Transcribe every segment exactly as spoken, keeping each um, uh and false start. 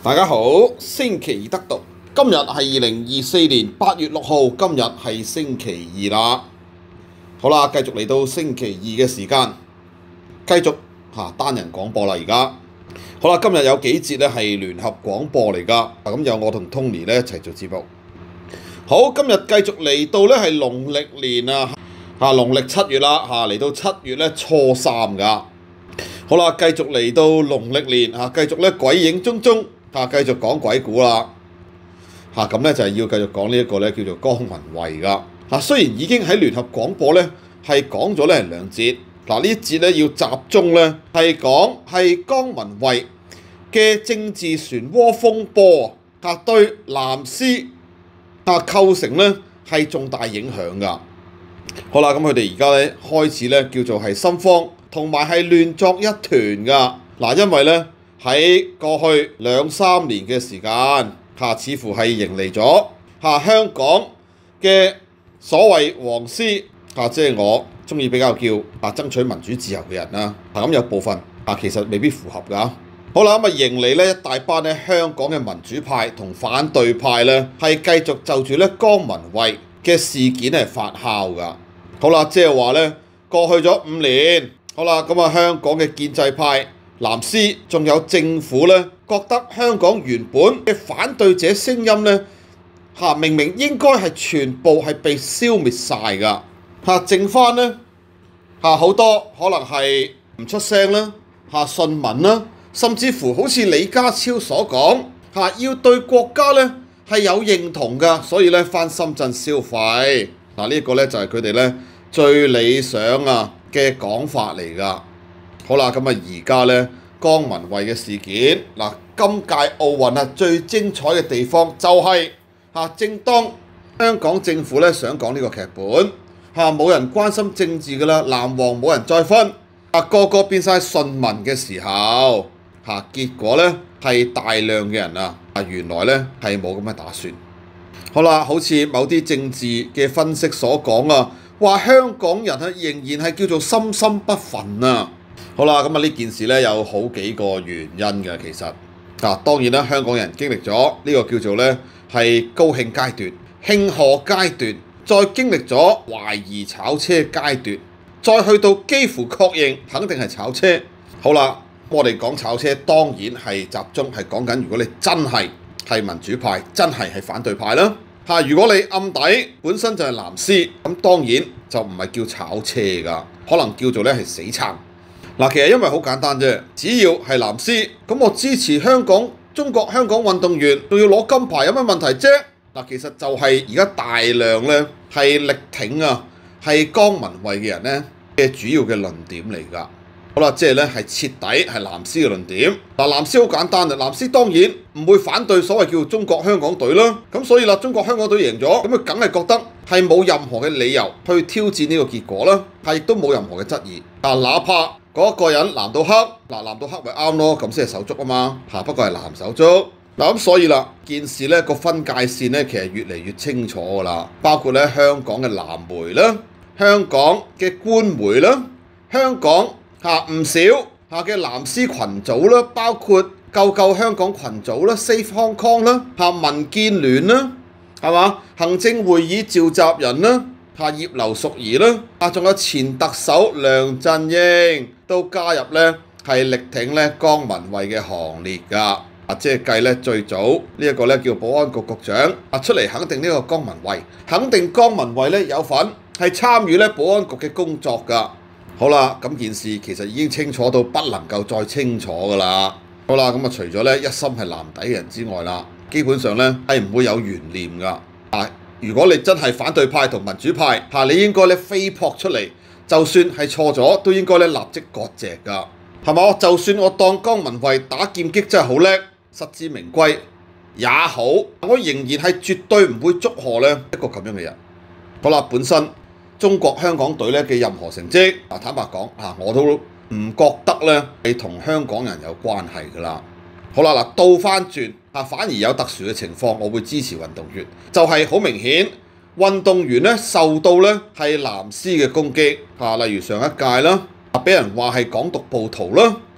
大家好，星期二得讀，今日係二零二四年八月六號，今日係星期二啦。好啦，繼續嚟到星期二嘅時間，繼續嚇、啊、單人廣播啦。而家好啦，今日有幾節咧係聯合廣播嚟㗎，咁有我同 Tony 咧一齊做節目。好，今日繼續嚟到咧係農曆年啊，嚇農曆七月啦，嚇嚟到七月咧初三㗎。好啦，繼續嚟到農曆年嚇，繼續咧鬼影蹤蹤。嚇，繼續講鬼故啦！嚇咁咧就係要繼續講呢一個咧叫做江文慧噶。嗱，雖然已經喺聯合廣播咧係講咗咧兩節，嗱呢一節咧要集中咧係講係江文慧嘅政治漩渦風波嚇對藍絲嚇構成咧係重大影響噶。好啦，咁佢哋而家咧開始咧叫做係心慌，同埋係亂作一團噶。嗱，因為咧。喺過去兩三年嘅時間，嚇似乎係迎嚟咗嚇香港嘅所謂黃絲嚇，即係我中意比較叫嚇爭取民主自由嘅人啦。嚇咁有部分嚇其實未必符合㗎。好啦，咁啊迎嚟呢一大班咧香港嘅民主派同反對派咧，係繼續就住咧江文慧嘅事件係發酵㗎。好啦，即係話咧過去咗五年，好啦，咁啊香港嘅建制派。藍絲仲有政府咧，覺得香港原本嘅反對者聲音咧，嚇明明應該係全部係被消滅晒㗎，嚇剩翻咧嚇好多可能係唔出聲啦，嚇順民啦，甚至乎好似李家超所講嚇，要對國家咧係有認同㗎，所以咧返深圳消費嗱，呢一個咧就係佢哋咧最理想啊嘅講法嚟㗎。好啦，咁啊而家咧江文慧嘅事件嗱，今屆奧運啊最精彩嘅地方就係、是、嚇，正當香港政府咧想講呢個劇本嚇，冇人關心政治㗎啦，藍黃冇人再分啊，個個變晒順民嘅時候嚇，結果咧係大量嘅人啊啊原來咧係冇咁嘅打算。好啦，好似某啲政治嘅分析所講啊，話香港人啊仍然係叫做深深不忿啊。好啦，咁啊呢件事咧有好幾個原因嘅，其實啊當然啦，香港人經歷咗呢個叫做咧係高興階段、慶賀階段，再經歷咗懷疑炒車階段，再去到幾乎確認肯定係炒車。好啦，我哋講炒車當然係集中係講緊，如果你真係係民主派，真係係反對派啦嚇。如果你暗底本身就係藍絲，咁當然就唔係叫炒車㗎，可能叫做咧係死撐。嗱，其實因為好簡單啫，只要係藍絲，咁我支持香港中國香港運動員，仲要攞金牌，有乜問題啫？嗱，其實就係而家大量咧係力挺啊，係江文慧嘅人咧嘅主要嘅論點嚟㗎。好啦，即係咧係徹底係藍絲嘅論點。嗱，藍絲好簡單啊，藍絲當然唔會反對所謂叫做中國香港隊啦。咁所以啦，中國香港隊贏咗，咁佢梗係覺得係冇任何嘅理由去挑戰呢個結果啦，係亦都冇任何嘅質疑。嗱，哪怕嗰個人藍到黑，嗱藍到黑咪啱咯，咁先係手足啊嘛，嚇不過係藍手足。嗱咁所以啦，件事咧個分界線咧其實越嚟越清楚㗎啦，包括咧香港嘅藍媒啦，香港嘅官媒啦，香港嚇唔少嚇嘅藍絲群組啦，包括救救香港群組啦 ，Save Hong Kong 啦，嚇民建聯啦，係嘛？行政會議召集人啦。嚇葉劉淑儀啦，啊仲有前特首梁振英都加入咧，係力挺咧江文慧嘅行列㗎。啊，即係計咧最早呢一個咧叫保安局局長啊出嚟肯定呢個江文慧，肯定江文慧咧有份係參與咧保安局嘅工作㗎。好啦，咁件事其實已經清楚到不能夠再清楚㗎啦。好啦，咁啊除咗咧一心係藍底嘅人之外啦，基本上咧係唔會有懸念㗎。啊！如果你真係反對派同民主派嚇，你應該咧飛撲出嚟，就算係錯咗，都應該咧立即割席㗎，係嘛？就算我當江文慧打劍擊真係好叻，實至名歸也好，我仍然係絕對唔會祝賀咧一個咁樣嘅人。好啦，本身中國香港隊咧嘅任何成績，嗱坦白講嚇，我都唔覺得咧係同香港人有關係㗎啦。好啦，嗱倒翻轉。啊，反而有特殊嘅情況，我會支持運動員，就係好明顯，運動員咧受到咧係藍絲嘅攻擊，啊，例如上一屆啦，啊俾人話係港獨暴徒啦，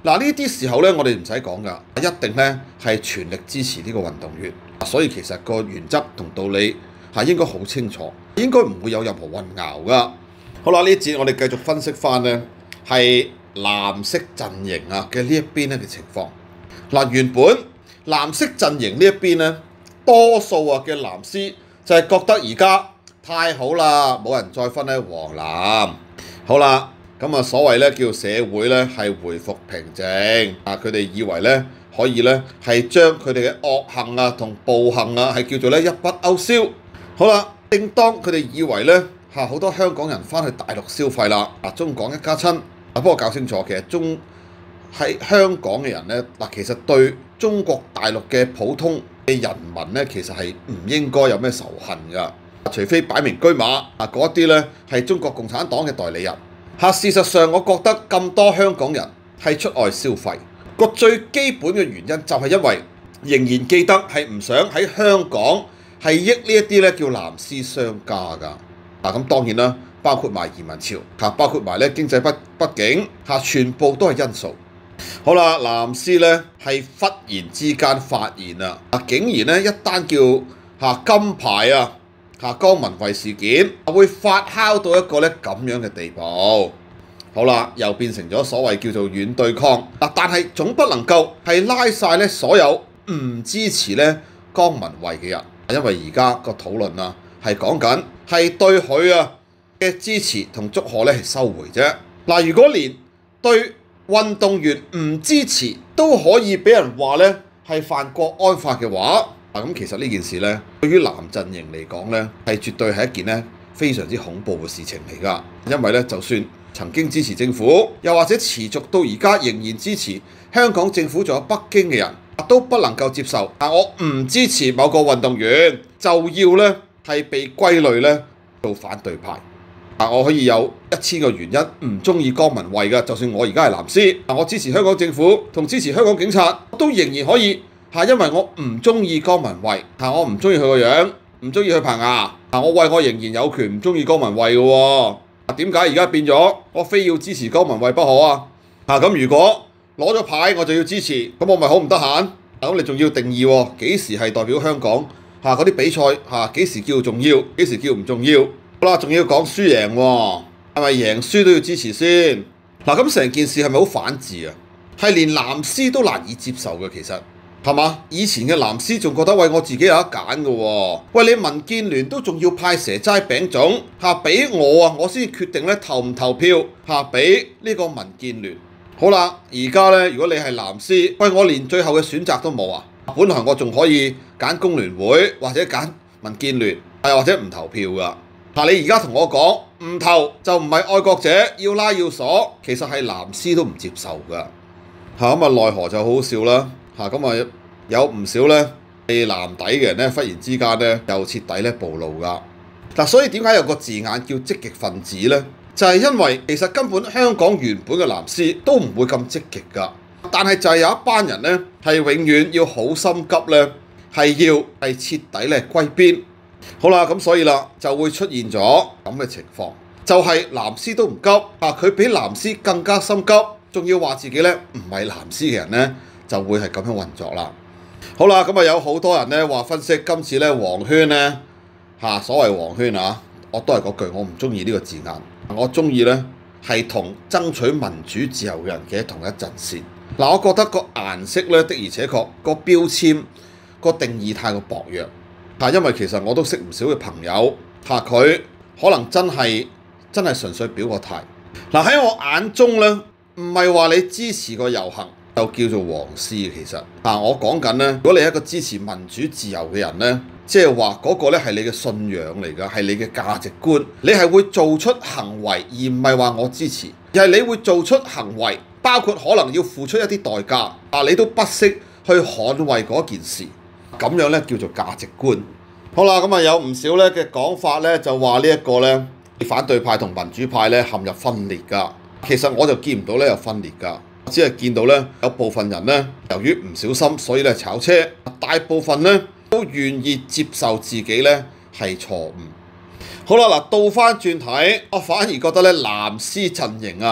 嗱，呢啲時候咧，我哋唔使講噶，一定咧係全力支持呢個運動員。所以其實個原則同道理係應該好清楚，應該唔會有任何混淆噶。好啦，呢一節我哋繼續分析翻咧係藍色陣營啊嘅呢一邊咧嘅情況。嗱，原本藍色陣營呢一邊咧，多數啊嘅藍絲就係覺得而家太好啦，冇人再分咧黃藍。好啦，咁啊所謂咧叫社會咧係回復平靜啊，佢哋以為咧可以咧係將佢哋嘅惡行啊同暴行啊係叫做咧一筆勾銷。好啦，正當佢哋以為咧嚇好多香港人翻去大陸消費啦，啊中港一家親啊，不過搞清楚其實中喺香港嘅人咧嗱，其實對中國大陸嘅普通嘅人民咧，其實係唔應該有咩仇恨㗎。除非擺明車馬啊，嗰啲咧係中國共產黨嘅代理人嚇。事實上，我覺得咁多香港人係出外消費，個最基本嘅原因就係因為仍然記得係唔想喺香港係益呢一啲咧叫藍絲商家㗎。嗱咁當然啦，包括埋移民潮嚇，包括埋咧經濟不不景嚇，全部都係因素。好啦，藍絲咧係忽然之間發現啊，啊竟然咧一單叫嚇金牌啊！嚇江文慧事件會發酵到一個咧咁樣嘅地步，好啦，又變成咗所謂叫做軟對抗嗱，但係總不能夠係拉晒咧所有唔支持咧江文慧嘅人，因為而家個討論啊係講緊係對佢啊嘅支持同祝賀咧係收回啫。嗱，如果連對運動員唔支持都可以俾人話咧係犯國安法嘅話，咁其實呢件事咧，對於藍陣營嚟講咧，係絕對係一件咧非常之恐怖嘅事情嚟㗎。因為咧，就算曾經支持政府，又或者持續到而家仍然支持香港政府仲有北京嘅人，都不能夠接受。啊，我唔支持某個運動員，就要咧係被歸類咧做反對派。啊，我可以有一千個原因唔中意江文慧㗎，就算我而家係藍絲，啊，我支持香港政府同支持香港警察，都仍然可以。係因為我唔中意江文慧，係我唔中意佢個樣，唔中意佢棚牙，係我為我仍然有權唔中意江文慧嘅喎。點解而家變咗我非要支持江文慧不可啊？嚇咁如果攞咗牌我就要支持，咁我咪好唔得閒？咁你仲要定義喎？幾時係代表香港？嚇嗰啲比賽嚇幾時叫重要？幾時叫唔重要？好啦，仲要講輸贏喎，係咪贏輸都要支持先？嗱咁成件事係咪好反智啊？係連藍絲都難以接受嘅其實。係嘛？以前嘅藍絲仲覺得喂，我自己有得揀嘅喎。喂，你民建聯都仲要派蛇齋餅粽嚇俾我啊，我先決定咧投唔投票嚇俾呢個民建聯。好啦，而家咧如果你係藍絲，喂，我連最後嘅選擇都冇啊。本來我仲可以揀工聯會或者揀民建聯，係或者唔投票㗎。嗱，你而家同我講唔投就唔係愛國者，要拉要鎖，其實係藍絲都唔接受㗎。嚇咁啊，奈何就好好笑啦。嚇咁啊，有唔少咧係藍底嘅人咧，忽然之間咧又徹底咧暴露㗎。嗱，所以點解有個字眼叫積極分子咧？就係因為其實根本香港原本嘅藍絲都唔會咁積極㗎，但係就係有一班人咧係永遠要好心急咧，係要係徹底咧歸邊。好啦，咁所以啦就會出現咗咁嘅情況，就係藍絲都唔急啊，佢比藍絲更加心急，仲要話自己咧唔係藍絲嘅人咧。就會係咁樣運作啦。好啦，咁啊有好多人咧話分析今次咧黃圈咧嚇，所謂黃圈啊，我都係嗰句，我唔中意呢個字眼，我中意咧係同爭取民主自由嘅人企喺同一陣線。嗱，我覺得個顏色咧的而且確個標籤個定義太過薄弱嚇，因為其實我都識唔少嘅朋友嚇，佢可能真係真係純粹表個態。嗱，喺我眼中咧，唔係話你支持個遊行就叫做黃絲，其實啊，我講緊咧，如果你係一個支持民主自由嘅人咧，即係話嗰個咧係你嘅信仰嚟㗎，係你嘅價值觀，你係會做出行為，而唔係話我支持，而係你會做出行為，包括可能要付出一啲代價，啊，你都不惜去捍衛嗰件事，咁樣咧叫做價值觀。好啦，咁啊有唔少咧嘅講法咧，就話呢一個咧反對派同民主派咧陷入分裂㗎。其實我就見唔到咧有分裂㗎。只係見到咧有部分人咧，由於唔小心，所以咧炒車；大部分咧都願意接受自己咧係錯誤。好啦，嗱倒翻轉睇，我反而覺得咧藍絲陣營啊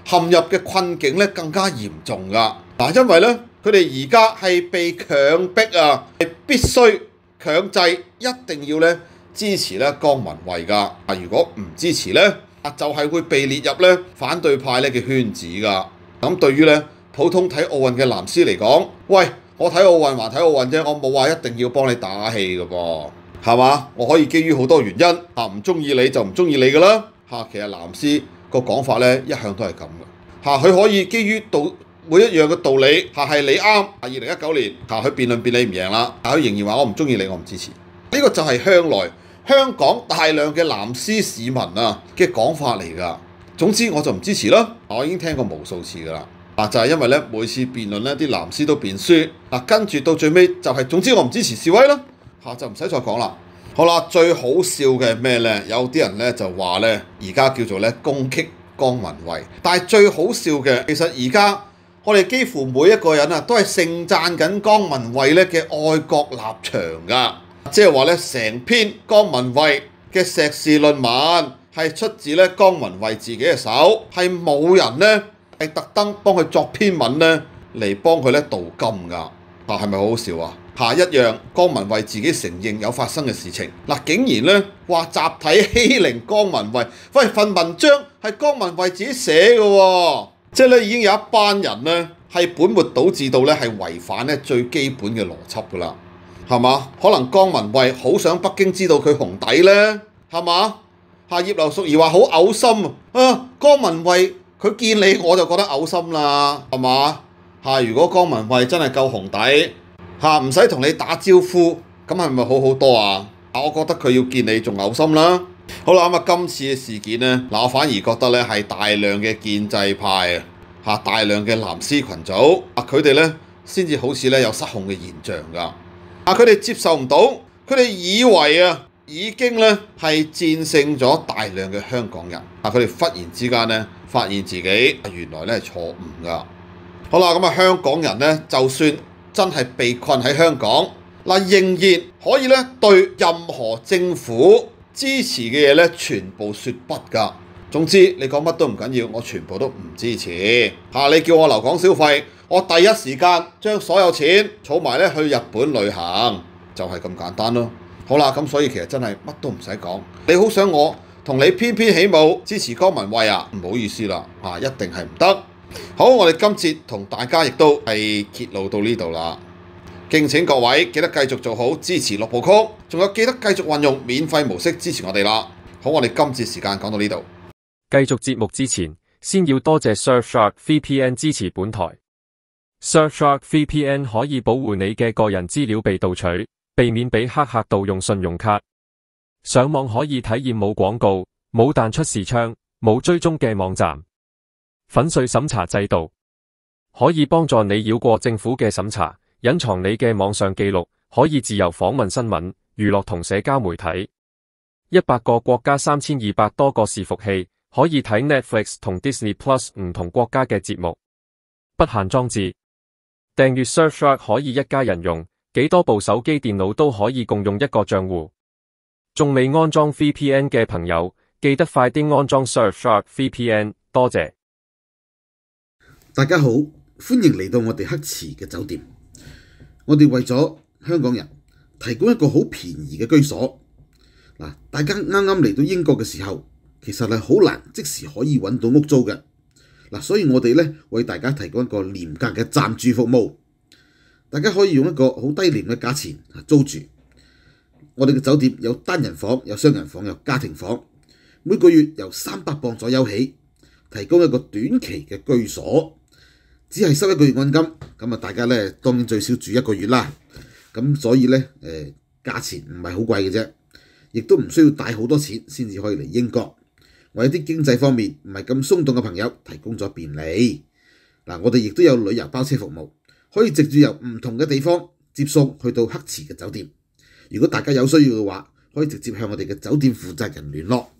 陷入嘅困境咧更加嚴重噶。嗱，因為咧佢哋而家係被強迫啊，係必須強制一定要咧支持咧江文慧噶。啊，如果唔支持咧，啊就係會被列入咧反對派咧嘅圈子噶。咁對於咧普通睇奧運嘅藍絲嚟講，喂，我睇奧運還睇奧運啫，我冇話一定要幫你打氣㗎噃，係嘛？我可以基於好多原因嚇唔中意你就唔中意你㗎啦嚇。其實藍絲個講法咧一向都係咁嘅嚇，佢可以基於道每一樣嘅道理嚇係你啱。二零一九年嚇佢辯論辯你唔贏啦，但佢仍然話我唔中意你，我唔支持。呢個就係向來香港大量嘅藍絲市民啊嘅講法嚟㗎。總之我就唔支持啦，我已經聽過無數次㗎啦。嗱，就係因為咧每次辯論咧啲藍絲都辯輸，嗱跟住到最尾就係、是、總之我唔支持示威啦，嚇就唔使再講啦。好啦，最好笑嘅係咩咧？有啲人咧就話咧而家叫做咧攻擊江文慧，但係最好笑嘅其實而家我哋幾乎每一個人啊都係盛讚緊江文慧咧嘅愛國立場㗎，即係話咧成篇江文慧嘅碩士論文係出自咧江文慧自己嘅手，係冇人咧係特登幫佢作篇文咧嚟幫佢咧鍍金㗎。啊，係咪好好笑啊？下一樣江文慧自己承認有發生嘅事情，嗱竟然咧話集體欺凌江文慧，喂份文章係江文慧自己寫嘅喎，即係咧已經有一班人咧係本末倒置到咧係違反咧最基本嘅邏輯㗎啦，係嘛？可能江文慧好想北京知道佢紅底咧，係嘛？嚇葉劉淑儀話好嘔心啊！江文慧佢見你我就覺得嘔心啦，係嘛？嚇如果江文慧真係夠紅底嚇，唔使同你打招呼，咁係咪好好多啊？我覺得佢要見你仲嘔心啦。好啦，咁啊今次嘅事件咧，嗱我反而覺得咧係大量嘅建制派啊嚇，大量嘅藍絲群組啊，佢哋咧先至好似咧有失控嘅現象㗎。啊，佢哋接受唔到，佢哋以為啊已經咧係戰勝咗大量嘅香港人啊，佢哋忽然之間咧發現自己原來咧係錯誤㗎。好啦，咁啊香港人咧就算真係被困喺香港，嗱仍然可以咧對任何政府支持嘅嘢咧全部説不㗎。總之你講乜都唔緊要，我全部都唔支持嚇。你叫我留港消費，我第一時間將所有錢儲埋咧去日本旅行，就係咁簡單咯。好啦，咁所以其實真係乜都唔使講。你好想我同你翩翩起舞支持江文慧啊？唔好意思啦，嚇一定係唔得。好，我哋今節同大家亦都係揭露到呢度啦。敬請各位記得繼續做好支持六部曲，仲有記得繼續運用免費模式支持我哋啦。好，我哋今節時間講到呢度。 繼續節目之前，先要多謝 Surfshark V P N 支持本台。Surfshark V P N 可以保護你嘅個人資料被盜取，避免俾黑客盜用信用卡。上網可以體驗冇廣告、冇彈出視窗、冇追蹤嘅網站。粉碎審查制度可以幫助你繞過政府嘅審查，隱藏你嘅網上記錄，可以自由訪問新聞、娛樂同社交媒體。一百個國家三千二百多個伺服器，可以睇 Netflix 同 Disney Plus 唔同國家嘅節目，不限裝置。訂閱 Surfshark 可以一家人用，幾多部手機電腦都可以共用一個賬戶。仲未安裝 V P N 嘅朋友，記得快啲安裝 Surfshark V P N， 多謝。 大家好，歡迎嚟到我哋黑池嘅酒店。我哋為咗香港人提供一個好便宜嘅居所。嗱，大家啱啱嚟到英國嘅時候，其實係好難即時可以揾到屋租嘅。嗱，所以我哋咧為大家提供一個廉價嘅暫住服務，大家可以用一個好低廉嘅價錢租住。我哋嘅酒店有單人房、有雙人房、有家庭房，每個月由三百磅左右起，提供一個短期嘅居所。只係收一個月按金，咁啊大家咧當然最少住一個月啦。咁所以咧誒、呃、價錢唔係好貴嘅啫，亦都唔需要帶好多錢先至可以嚟英國。為一啲經濟方面唔係咁鬆動嘅朋友提供咗便利。嗱，我哋亦都有旅遊包車服務，可以直接由唔同嘅地方接送去到黑池嘅酒店。如果大家有需要嘅話，可以直接向我哋嘅酒店負責人聯絡。